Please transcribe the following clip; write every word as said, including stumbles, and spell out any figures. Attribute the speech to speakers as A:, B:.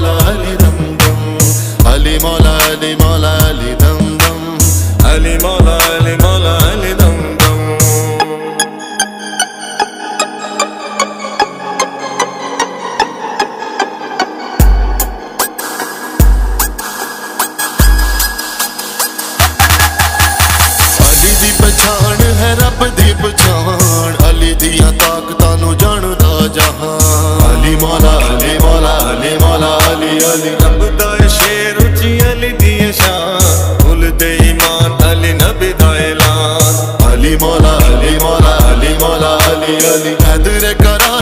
A: मौला अली दम दम, अली मौला अली मौला अली दम दम, अली मौला अली मौला अली दम दम। अली दी पछाण है रब दी पछाण, अली दियां ताकतां नूं जानदा जहां, अली मौला